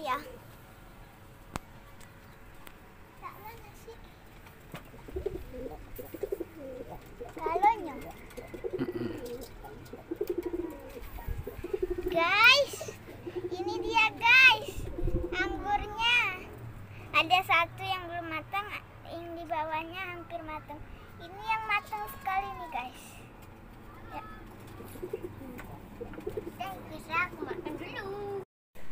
ya. Galonnya. Guys, ini dia guys, anggurnya. Ada satu yang belum matang, yang di bawahnya hampir matang. Ini yang matang sekali nih guys. Ya. Bisa aku makan dulu.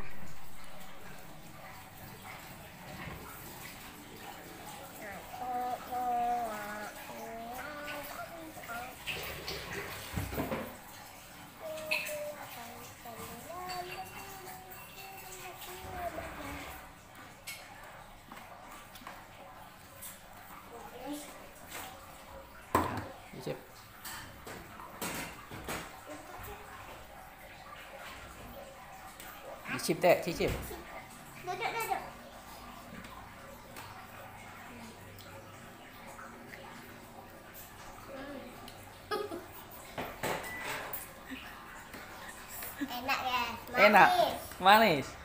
Cicip. Cicip teh, cicip. Duduk. Enak ya? Manis. Enak, manis.